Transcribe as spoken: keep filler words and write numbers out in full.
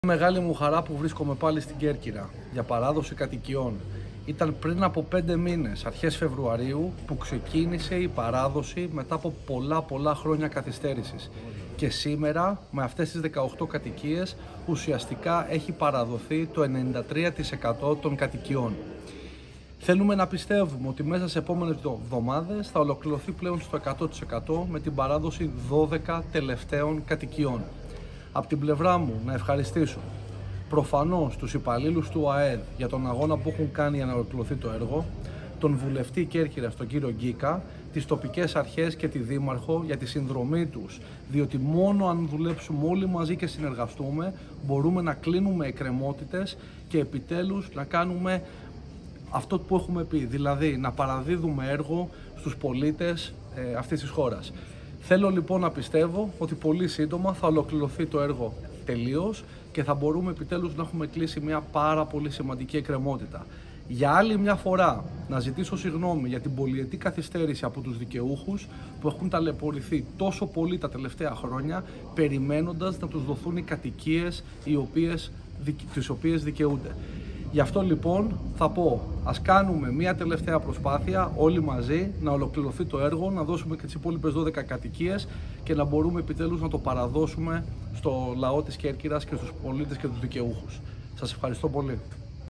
Μεγάλη μου χαρά που βρίσκομαι πάλι στην Κέρκυρα για παράδοση κατοικιών. Ήταν πριν από πέντε μήνες, αρχές Φεβρουαρίου, που ξεκίνησε η παράδοση μετά από πολλά πολλά χρόνια καθυστέρησης. Και σήμερα, με αυτές τις δεκαοκτώ κατοικίες, ουσιαστικά έχει παραδοθεί το ενενήντα τρία τοις εκατό των κατοικιών. Θέλουμε να πιστεύουμε ότι μέσα σε επόμενες εβδομάδες θα ολοκληρωθεί πλέον στο εκατό τοις εκατό με την παράδοση δώδεκα τελευταίων κατοικιών. Από την πλευρά μου να ευχαριστήσω προφανώς τους υπαλλήλους του ΑΕΔ για τον αγώνα που έχουν κάνει για να ολοκληρωθεί το έργο, τον βουλευτή Κέρκυρας, τον κύριο Γκίκα, τις τοπικές αρχές και τη Δήμαρχο για τη συνδρομή τους, διότι μόνο αν δουλέψουμε όλοι μαζί και συνεργαστούμε μπορούμε να κλείνουμε εκκρεμότητες και επιτέλους να κάνουμε αυτό που έχουμε πει, δηλαδή να παραδίδουμε έργο στους πολίτες ε, αυτής της χώρας. Θέλω λοιπόν να πιστεύω ότι πολύ σύντομα θα ολοκληρωθεί το έργο τελείως και θα μπορούμε επιτέλους να έχουμε κλείσει μια πάρα πολύ σημαντική εκκρεμότητα. Για άλλη μια φορά να ζητήσω συγγνώμη για την πολυετή καθυστέρηση από τους δικαιούχους που έχουν ταλαιπωρηθεί τόσο πολύ τα τελευταία χρόνια περιμένοντας να τους δοθούν οι κατοικίες οι οποίες, τις οποίες δικαιούνται. Γι' αυτό λοιπόν θα πω, ας κάνουμε μια τελευταία προσπάθεια όλοι μαζί να ολοκληρωθεί το έργο, να δώσουμε και τις υπόλοιπες δώδεκα κατοικίες και να μπορούμε επιτέλους να το παραδώσουμε στο λαό της Κέρκυρας και στους πολίτες και τους δικαιούχους. Σας ευχαριστώ πολύ.